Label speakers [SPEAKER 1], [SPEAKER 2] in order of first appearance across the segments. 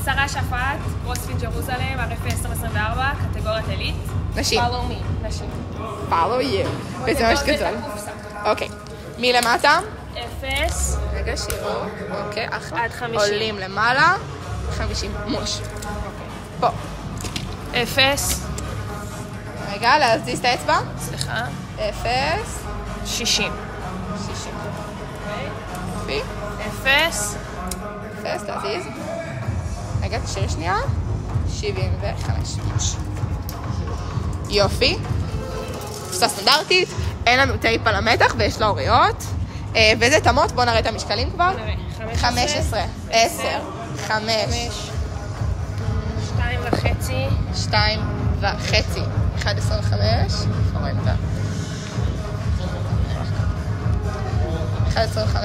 [SPEAKER 1] שרה שפט, קרוספיט ג'רוזלם, RF 2024, קטגוריית עילית.
[SPEAKER 2] נשים.
[SPEAKER 1] follow me, נשים.
[SPEAKER 2] follow you. וזה ממש גדול. אוקיי. מלמטה?
[SPEAKER 1] 0.
[SPEAKER 2] רגע, שיעור. אוקיי, אחלה.
[SPEAKER 1] עד 50.
[SPEAKER 2] עולים למעלה. 50. מוש. פה.
[SPEAKER 1] 0.
[SPEAKER 2] רגע, להזיז את האצבע.
[SPEAKER 1] סליחה.
[SPEAKER 2] 0.
[SPEAKER 1] 60.
[SPEAKER 2] 60. יופי.
[SPEAKER 1] 0.
[SPEAKER 2] 0, להזיז. רגע, תשאיר שנייה. 75. יופי. תפסה סטנדרטית. אין לנו טייפ על המתח ויש לה אוריות. וזה תמות, בואו נראה את המשקלים כבר. 15. 10. 5.
[SPEAKER 1] 2.5.
[SPEAKER 2] 2.5. 1.25. רואים את 1.25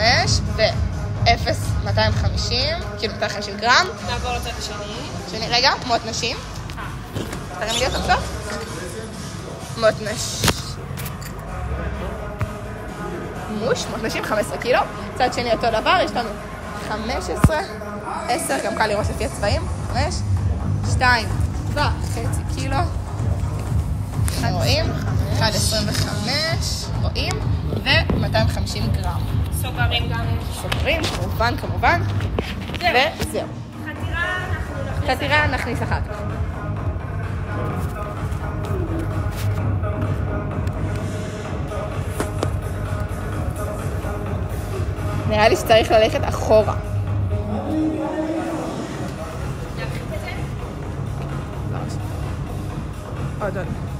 [SPEAKER 2] ו-0.250, כאילו 250 גרם.
[SPEAKER 1] נעבור לצד השני.
[SPEAKER 2] רגע, מות נשים. תראה לי אותו בסוף. מות נשים. מות נשים 15 קילו. צד שני אותו דבר, יש לנו 15, 10, גם קל לראות לפי הצבעים. 5, 2.5 קילו. רואים? 1.25, רואים? ו-250 גרם.
[SPEAKER 1] סוגרים גם.
[SPEAKER 2] סוגרים, כמובן. וזהו. חתירה נכניס אחר כך. נראה לי שצריך ללכת אחורה. עוד.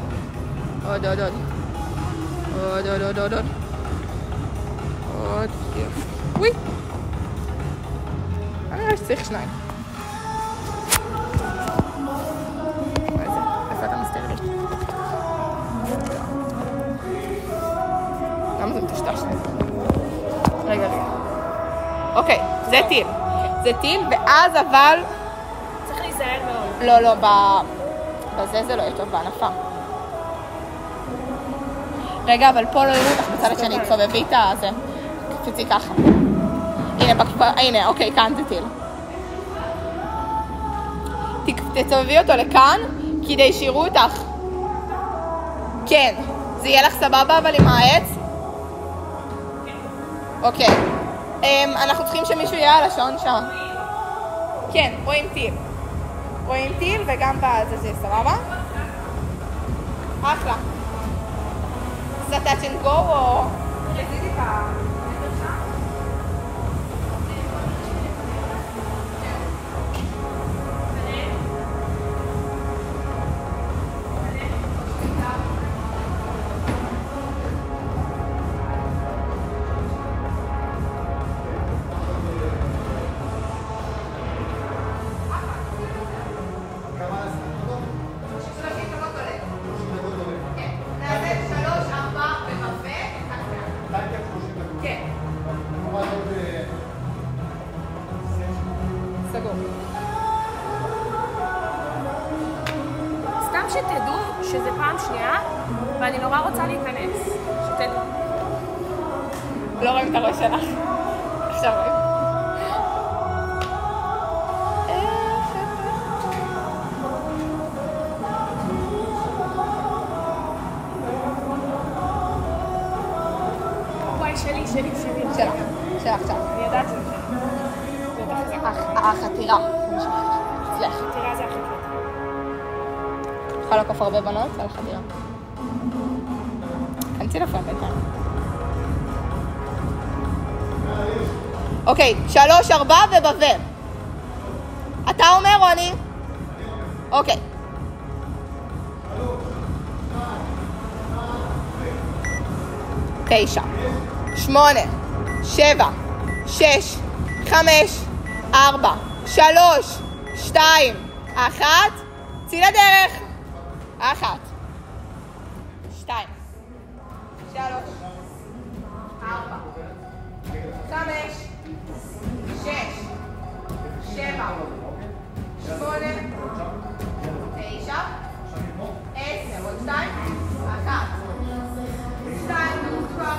[SPEAKER 2] עוד. וואי. אני רואה שצריך 2. איפה אתה מסתיר לי? למה זה מטשטש? רגע. אוקיי, זה טיל. זה טיל, ואז אבל...
[SPEAKER 1] צריך להיזהר מאוד.
[SPEAKER 2] לא, בזה זה לא יהיה טוב, בענפה. רגע, אבל פה לא יראו אותך בצד שאני צובבי את הזה. קפיצי ככה. הנה, אוקיי, כאן זה טיל. תצובבי אותו לכאן, כדי שיראו אותך. כן. זה יהיה לך סבבה, אבל עם העץ? אוקיי. אנחנו צריכים שמישהו יהיה על השעון שם. כן, רואים טיל. רואים טיל, וגם בזה זה סבבה? אחלה. זה touch and go או... תגידי את ה...
[SPEAKER 1] סתם שתדעו שזה פעם שנייה, ואני נורא רוצה להיכנס. שתדעו.
[SPEAKER 2] לא רואים את הראש שלך. עכשיו רואים.
[SPEAKER 1] וואי, שלי.
[SPEAKER 2] שלך.
[SPEAKER 1] אני יודעת שזה.
[SPEAKER 2] החתירה. אצלך.
[SPEAKER 1] חתירה זה הכי קטע.
[SPEAKER 2] יכולה לקוף הרבה בנות על חתירה. כנסי לפעמים בינתיים. אוקיי, 3, 4 ובווה. אתה אומר או אני? אוקיי. 9, 8, 7, 6, 5, 4, 3, 2, 1, צאי לדרך. 1, 2, 3, 4, 5, 6, 7, 8, 9, 10, עוד 2, 1, 2, כבר.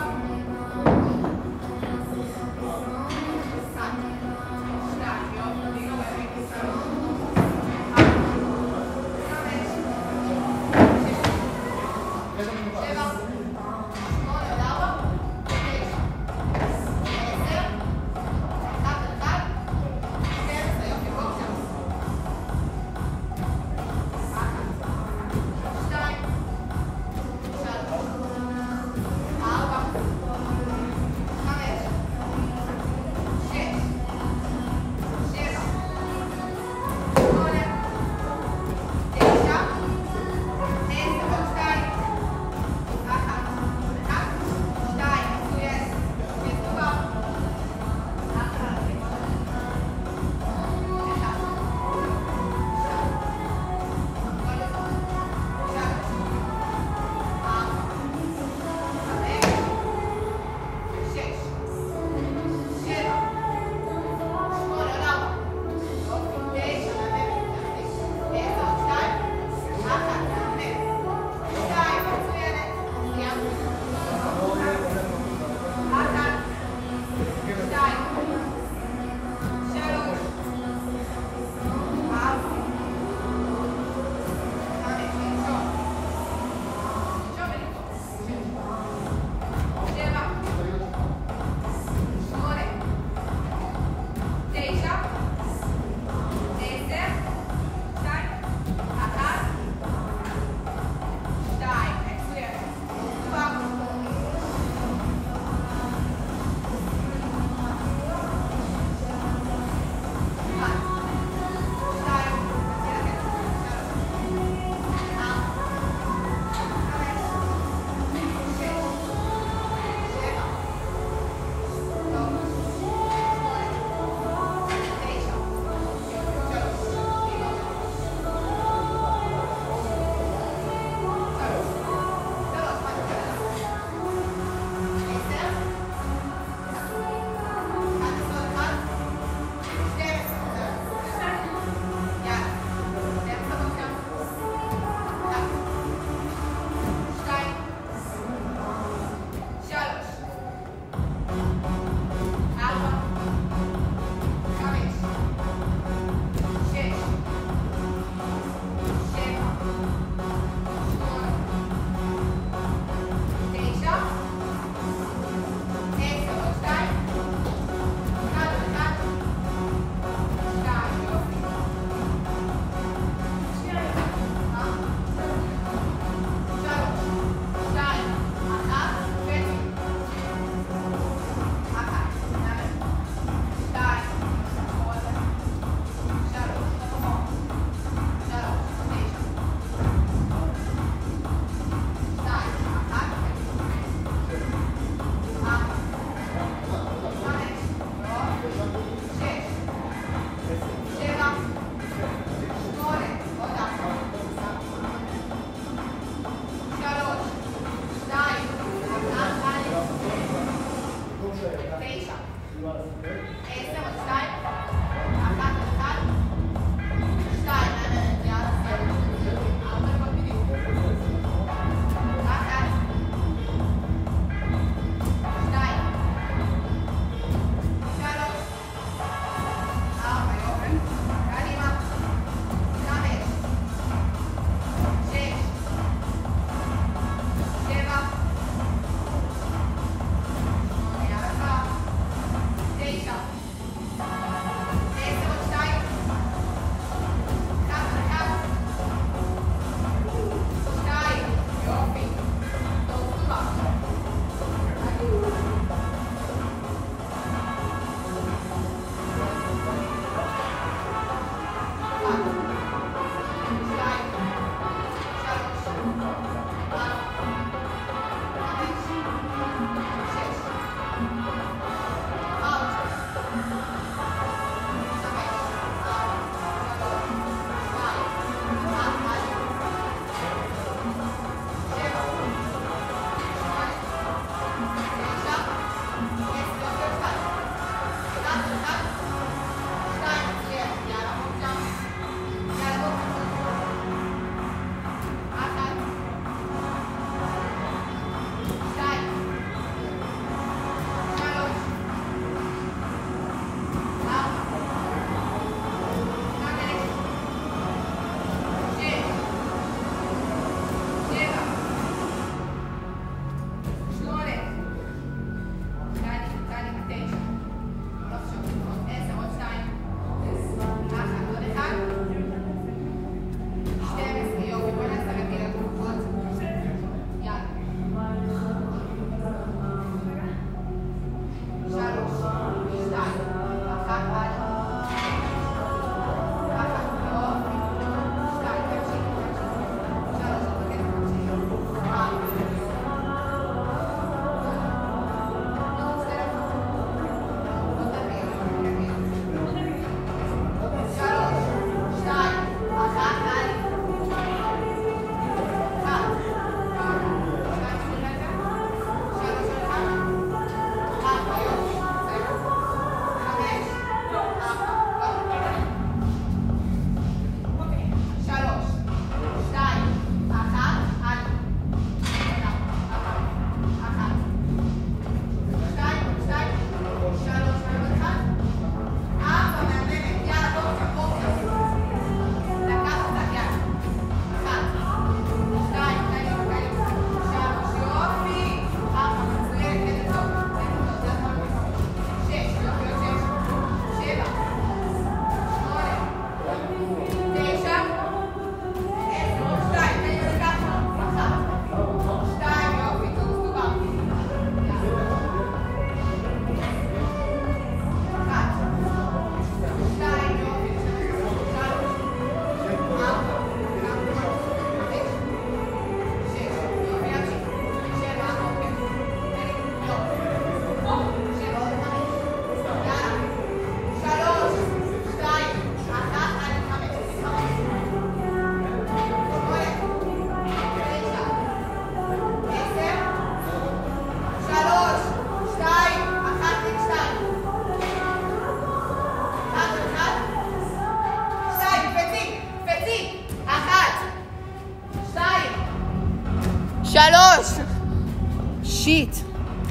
[SPEAKER 2] זוגית.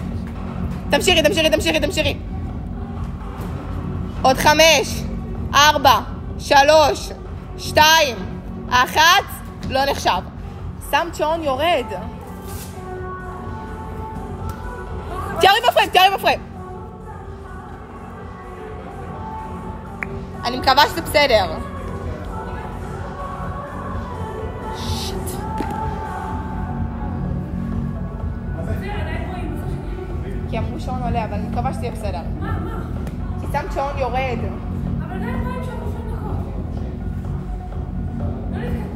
[SPEAKER 2] תמשיכי. עוד 5, 4, 3, 2, 1, לא נחשב. שמת שעון יורד. תיארי בפריים. אני מקווה שזה בסדר. כי אמרו שעון עולה, אבל אני מקווה שזה יהיה בסדר.
[SPEAKER 1] מה?
[SPEAKER 2] כי שמת שעון יורד.
[SPEAKER 1] אבל עדיין רואים שם ראשון דקות. לא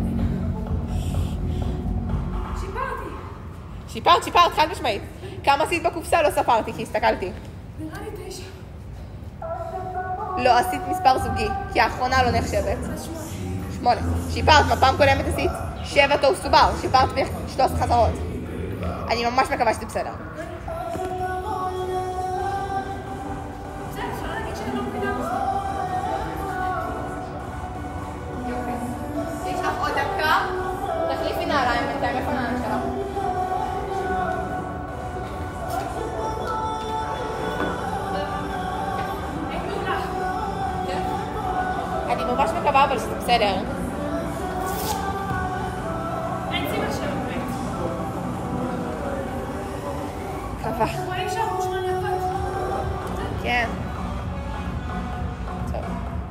[SPEAKER 1] נתקדמתי.
[SPEAKER 2] שיפרת, חד משמעית. כמה עשית בקופסה? לא ספרתי, כי הסתכלתי.
[SPEAKER 1] נראה לי 9.
[SPEAKER 2] לא, עשית מספר זוגי, כי האחרונה לא נחשבת.
[SPEAKER 1] זה
[SPEAKER 2] 8. שיפרת, בפעם קודמת עשית 7 טוב סובר. שיפרת בערך 13 חזרות. אני ממש מקווה שזה בסדר. נעליים בינתיים, איפה נעליים שלך? אני ממש מקווה אבל שזה בסדר.
[SPEAKER 1] אין סיבה שעובד.
[SPEAKER 2] מקווה.
[SPEAKER 1] רואים שעברו 8 דקות?
[SPEAKER 2] כן. טוב.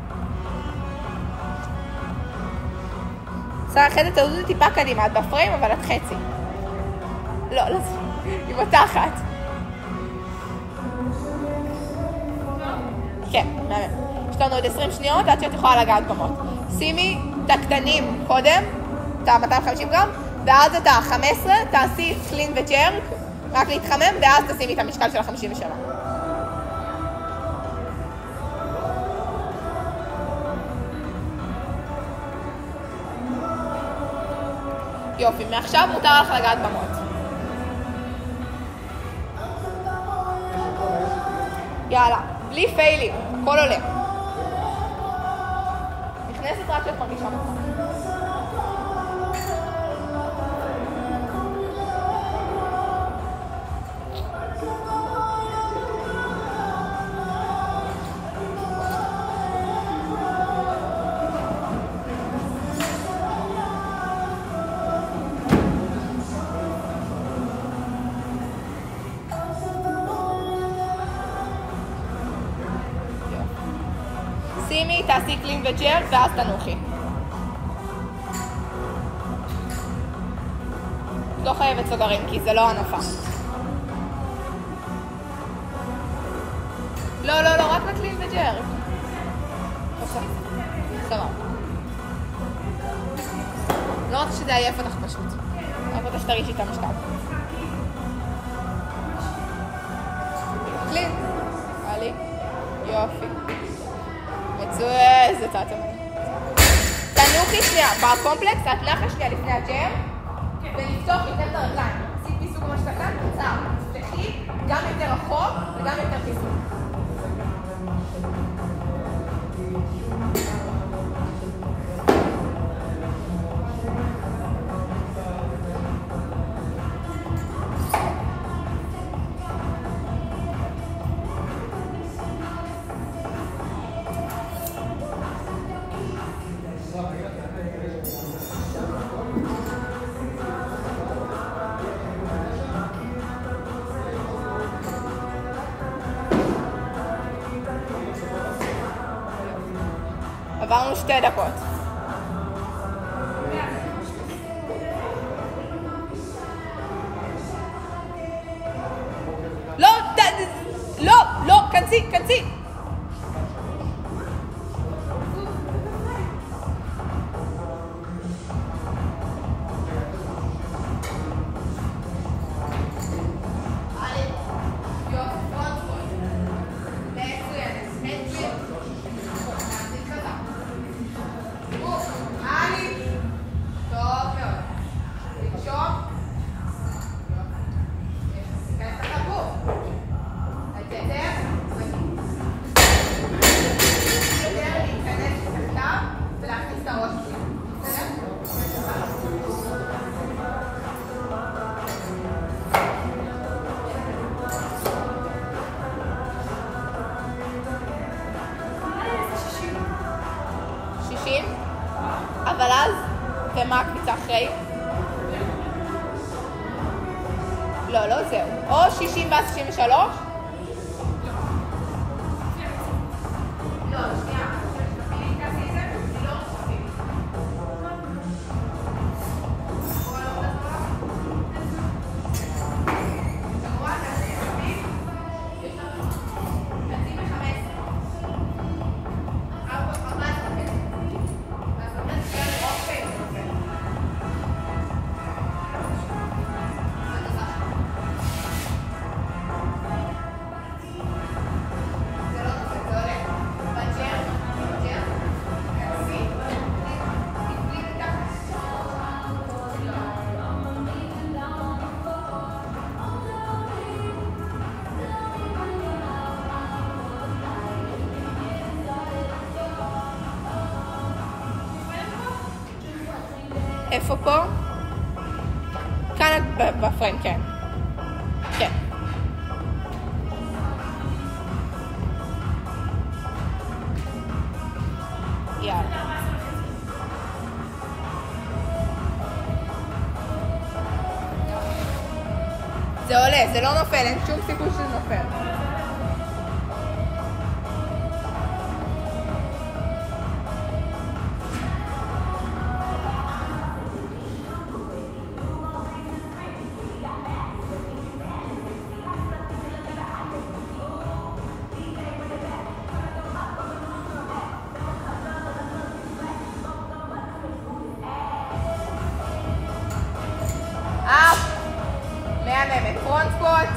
[SPEAKER 2] אחרי זה תעודו טיפה קדימה, את בפריים אבל את חצי. לא, היא מתחת. כן, מהמם. יש לנו עוד 20 שניות עד שאת יכולה לגעת במות. שימי את הקטנים קודם, את ה-250 גרם, ואז את ה-15 תעשי קלין וג'רק, רק להתחמם, ואז תשימי את המשקל של ה-57. יופי, מעכשיו מותר לך לגעת במות. יאללה, בלי פיילים, הכל עולה. נכנסת רק לפרגישה מוכנה. שימי, תעשי קלין וג'רק ואז תנוחי. לא חייבת סוגרים כי זה לא הנופה. לא, רק לקלין וג'רק. סבבה. לא רוצה שזה יעייף אותך פשוט. רק רוצה שתרישי את המשקל. קלין. עלי. יופי. מצוין, זה צעצה מני. תנוחי שנייה, בקומפלקס, את נחה שנייה לפני הג'ר, ולפתוח יותר את הרגליים. עשית פיסוק ממש קטן, קצר. תפתחי גם יותר רחוק וגם יותר פיסוק. עברנו 2 דקות. לא, כנסי. אבל אז, ומה הקפיצה אחרי? לא, לא זהו. או 60 ואז 63? לא, שנייה. איפה פה? כאן בפריים, כן. כן. יאללה. זה עולה, זה לא נופל, אין שום סיכוי שזה נופל. מהממת, פרונט סקוט.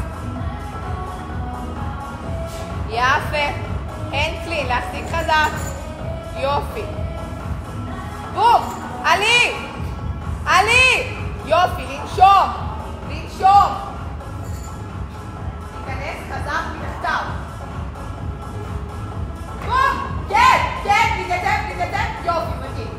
[SPEAKER 2] יפה. הנד קלין, להחזיק חזק. יופי. בום! עלי! עלי! יופי, לנשום. לנשום. תיכנס חזק מתחתיו. בום! כן, כן, תתייתף, תתייתף. יופי, מדהים.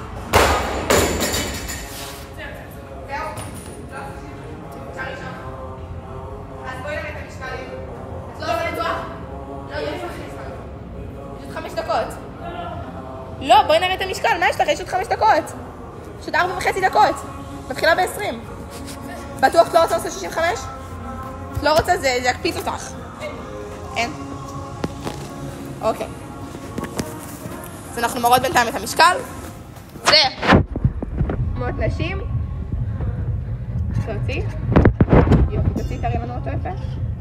[SPEAKER 2] לא, בואי נראה את המשקל, מה יש לך? יש עוד 5 דקות. יש עוד 4.5 דקות. מתחילה ב-20. בטוח את לא רוצה לעשות 65? את לא רוצה, זה יקפיץ אותך. אין? אוקיי. אז אנחנו מראות בינתיים את המשקל. זה מות נשים. תוציא. יופי, תוציא, תראי לנו אותו יפה.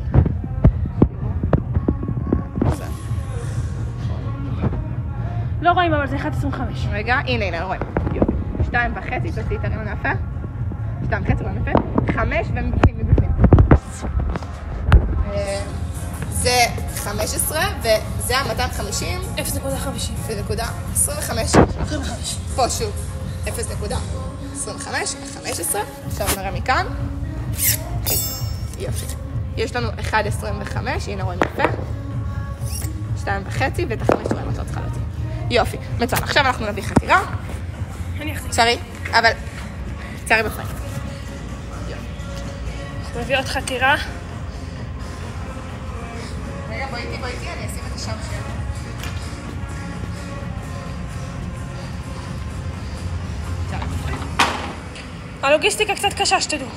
[SPEAKER 1] לא רואים, אבל זה 1.25.
[SPEAKER 2] רגע, הנה, רואים. יופי. 2.5, תוציא, תראי לנו יפה. 2.5, רואים יפה. 5 ומבפנים, מבפנים. זה 15, וזה ה-250.
[SPEAKER 1] 0.50.
[SPEAKER 2] 0.25. פה שוב. 0.25, 15. עכשיו נראה מכאן. יופי. יש לנו 1.25, הנה רואים יפה. 2.5, ואת 5 רואים אותו צריכה להוציא. יופי, מצוין. עכשיו אנחנו נביא חתירה.
[SPEAKER 1] אני אחזיק.
[SPEAKER 2] צרי, אבל צרי בפריים.
[SPEAKER 1] אנחנו נביא עוד חתירה.
[SPEAKER 2] רגע, בואי איתי, אני אשים את השם שלי.
[SPEAKER 1] הלוגיסטיקה קצת קשה, שתדעו.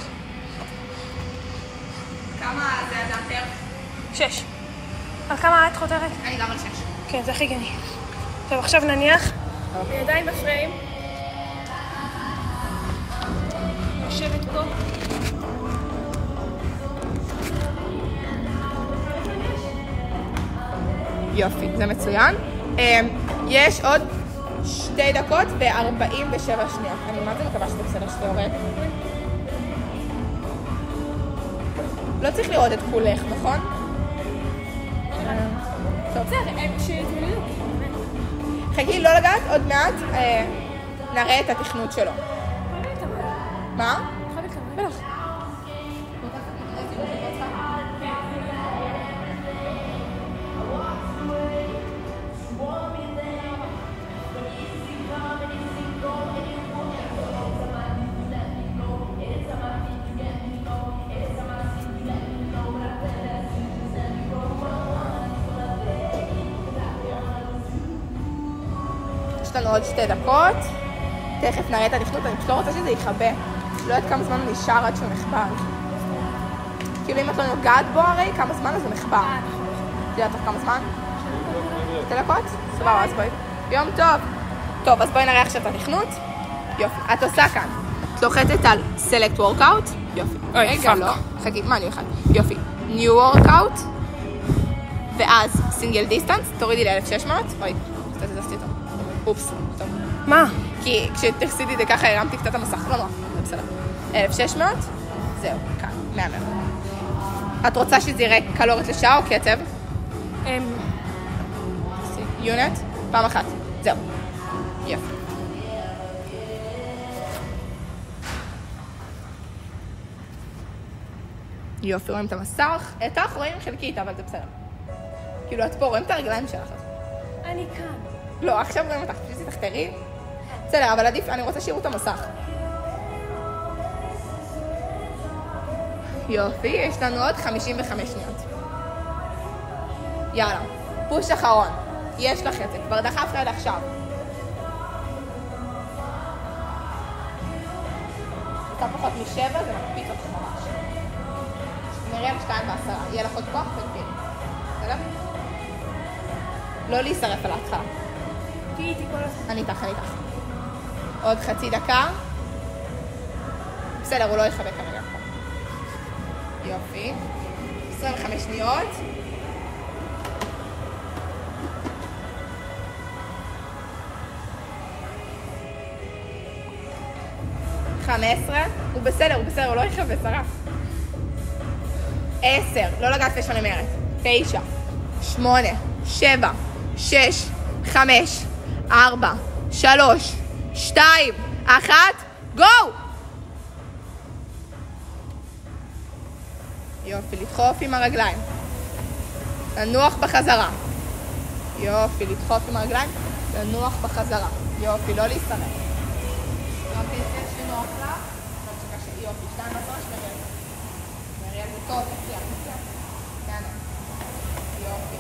[SPEAKER 2] כמה זה אדם פר?
[SPEAKER 1] 6. על כמה את חותרת?
[SPEAKER 2] אני גם על 6.
[SPEAKER 1] כן, זה הכי גני. טוב, עכשיו נניח. ידיים בפריים. יושבת פה.
[SPEAKER 2] יופי, זה מצוין. יש עוד 2 דקות ו-47 שניות. אני מה זה מקווה שזה בסדר שזה יורד. לא צריך לראות את כולך, נכון? טוב.
[SPEAKER 1] שיתמודדו.
[SPEAKER 2] חכי, לא לגעת, עוד מעט נראה את התכנות שלו. מה? בטח. יש לנו עוד 2 דקות. תכף נראה את התכנות, אני פשוט לא רוצה שזה יכבה. לא יודעת כמה זמן הוא נשאר עד שהוא נחבר. כאילו אם את לא נוגעת בו הרי, כמה זמן אז הוא נחבר. את יודעת תוך כמה זמן? 2 דקות? סבבה, אז בואי. יום טוב. טוב, אז בואי נראה עכשיו את התכנות. יופי. את עושה כאן. את לוחצת על Select Workout. יופי. רגע, לא. חכי, מה אני אחד? יופי. New Workout. ואז Single Distance. תורידי ל-1600. אוי, קצת הזזתי אותו. אופס. טוב.
[SPEAKER 1] מה?
[SPEAKER 2] כי כשתחסיתי את זה ככה הרמתי קצת המסך. לא נורא. זה בסדר. 1600. זהו, כאן. 100. את רוצה שזה יראה קלורית לשעה או קצב? יונט? פעם אחת. זהו. יופי. יופי, רואים את המסך. איתך רואים חלקית, אבל זה בסדר. כאילו, את פה רואים את הרגליים שלך.
[SPEAKER 1] אני כאן.
[SPEAKER 2] לא, עכשיו רואים אותך. פשוט תחתרי. בסדר, אבל עדיף, אני רוצה שיראו את המסך. יופי, יש לנו עוד 55 שניות. יאללה, פוש אחרון. יש לך את זה, כבר דחפת עד עכשיו. אתה פחות מ7, זה מקפיץ אותך ממש. נראה ב2 ו10, יהיה לך עוד כוח ותפיל. בסדר? לא להישרף על ההתחלה.
[SPEAKER 1] תהיי איתי כל הזמן.
[SPEAKER 2] אני איתך. עוד חצי דקה. בסדר, הוא לא יחבק כרגע. יופי. 25 שניות. 15. הוא בסדר, הוא לא יחבק, שרף. 10. לא לגעת לפני שאני אומרת. 9. 8. 7. 6. 5. 4. 3. 2. 1. גו! יופי, לדחוף עם הרגליים. לנוח בחזרה. יופי, לדחוף עם הרגליים. לנוח בחזרה. יופי, לא להסתרף. יופי, זה שנוח לך. יופי, 2 10 שמריאל. מריאל זה טוב, תצליח. כאן. יופי.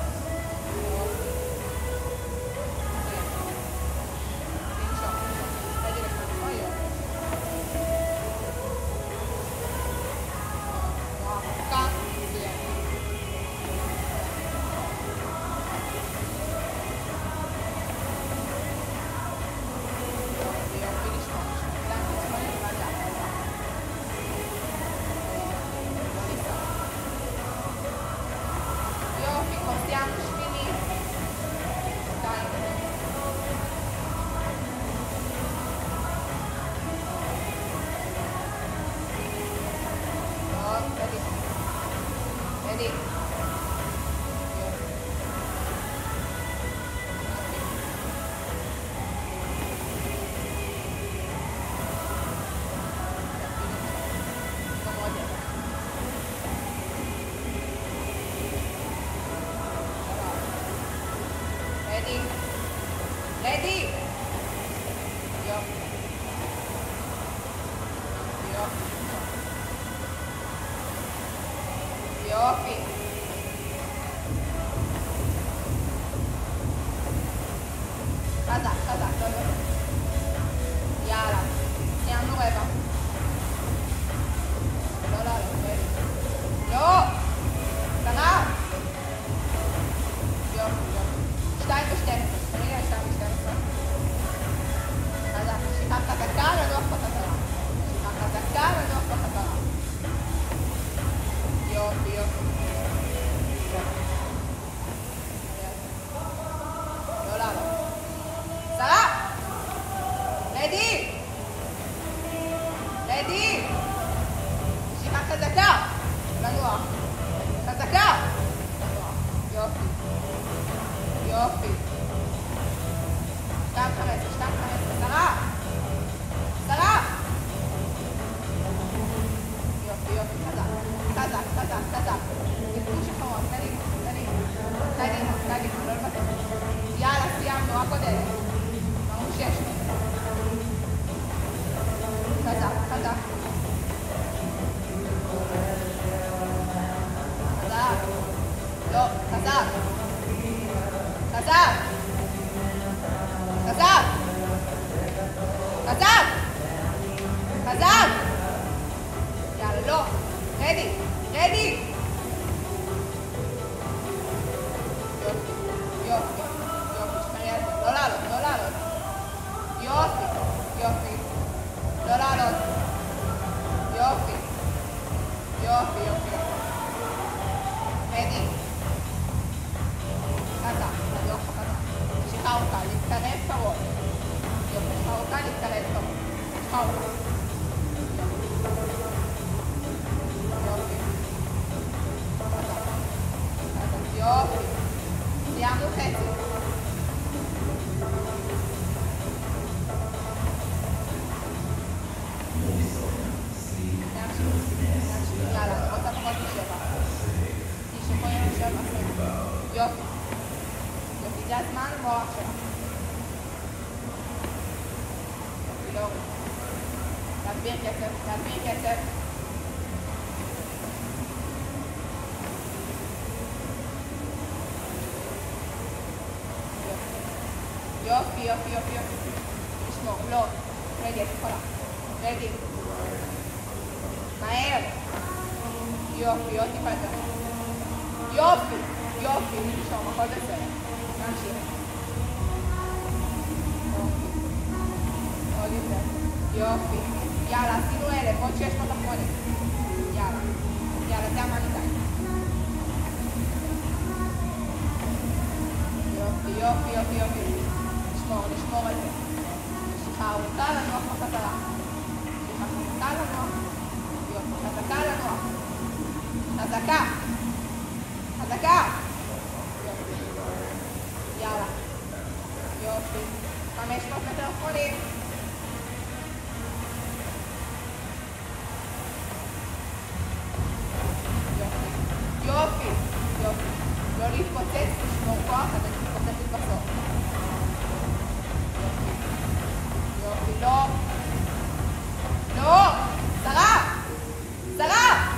[SPEAKER 2] Ready? יופי. חזק, לא. יאללה, סיימנו רבע. לא! קרה! יופי. 2 ו-12. תמיד על 2 ו-12. חזק, שיחה חזקה, לנוח בחזרה. יופי. לא לעלות. שרה! רדי! שיחה חזקה! לנוח. חזקה! יופי. 2-15, שרה! יופי, חזק. נפגוש אחרון, קדימה, לא לבטל. יאללה, סיימנו, רק עוד 1,000. אמרו 6. חזק. לא, חזק. חזק! חזק! יאללה, לא. רדי! רדי! יופי, יופי, יופי, שתרי על זה. לא לעלות, לא לעלות. יופי, יופי. לא לעלות. יופי. יופי, יופי. רדי. חזק, חזק, חזק. משיכה ארוכה, להתקרב קרוב. יופי, משיכה ארוכה, להתקרב קרוב. משיכה ארוכה. יופי. סיימנו חצי. יאללה, אני רוצה פחות משבע. תשכו יום שבע. יופי. יופי, זה הזמן מוח שלה. יופי, לא. להגביר קצב, להגביר קצב. יופי, יופי, יופי, יופי. תשמור, לא. רגע, את יכולה. רגע. מהר. יופי, עוד טיפה יותר. יופי, יופי. נשמור, הכל בסדר. נמשיך. יופי. עוד יותר. יופי. יאללה, עשינו 1,000, עוד 600 אחרונים. יאללה. יאללה, זה המניטיים. יופי, יופי, יופי, יופי. נשמור על זה. משיכה ארוכה לנוח בחזרה. משיכה חזקה לנוח. יופי, חזקה לנוח. חזקה. חזקה. יופי. יאללה. יופי. 500 מטר אחרונים. יופי. יופי. יופי. לא להתפוצץ, לשמור כוח, אתה תתפוצץ בסוף. יופי, לא. לא! שרה! שרה!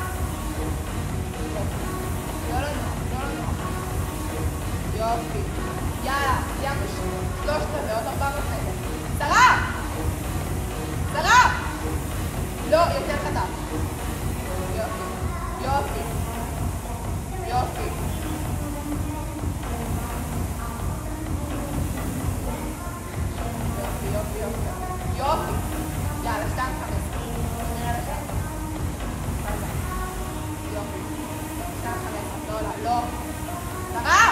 [SPEAKER 2] לא לנוח, לא לנוח. יופי. יאללה, סיימנו 3 עוד 4 וחצי. שרה! שרה! לא, יותר חזק. יופי. יופי. יופי. יופי, יופי. יופי. יאללה, 2-5. נראה לשם. יופי. 2-5. לא, לא, לא. שרה!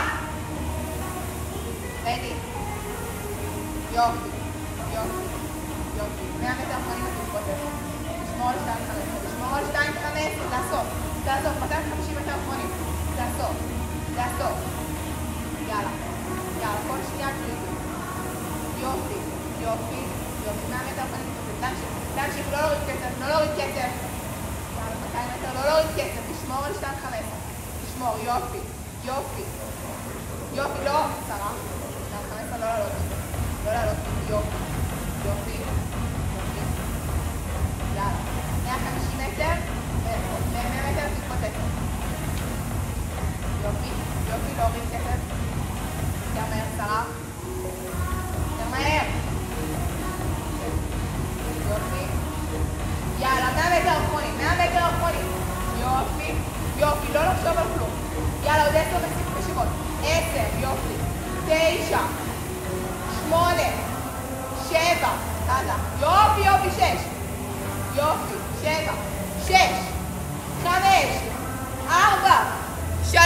[SPEAKER 2] רדי. יופי. יופי. יופי. 100 מטר אחרונים את מתפוצץ. לשמור על 2-5. לשמור על 2-5. זה הסוף. זה הסוף. 250 מטר אחרונים. זה הסוף. זה הסוף. יאללה. יאללה, כל שנייה קריטית. יופי. יופי, יופי, 100 מטר אחרונים מתפוצץ, תמשיך, לא להוריד קצב, לא להוריד קצב. יאללה, 200 מטר, לא להוריד קצב, תשמור על 2-5. תשמור, יופי, יופי. יופי, לא, שרה. 2-5, לא לעלות. לא לעלות, יופי. יופי. יופי. יאללה. 150 מטר, 100 מטר תתפוצץ. יופי, יופי, להוריד קצב. גם מהר, שרה. מהר. יופי. יאללה, 100 מטר אחרונים, 100 מטר אחרונים. יופי, יופי, לא לחשוב על כלום. יאללה, עוד 10 משיכות. 10, יופי. 9, 8, 7, יופי, יופי, 6. יופי, 7, 6, 5, 4, 3,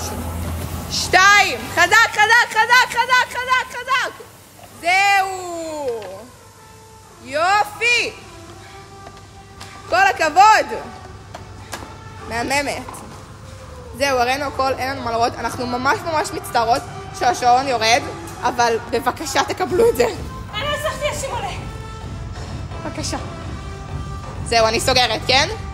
[SPEAKER 2] 2, חזק, חזק, חזק, חזק, חזק, חזק. זהו. יופי. כל הכבוד. מהממת. זהו, הראינו הכל, אין לנו מה לראות. אנחנו ממש ממש מצטערות שהשעון יורד, אבל בבקשה תקבלו את זה.
[SPEAKER 1] אני הצלחתי לשים עליה.
[SPEAKER 2] בבקשה. זהו, אני סוגרת, כן?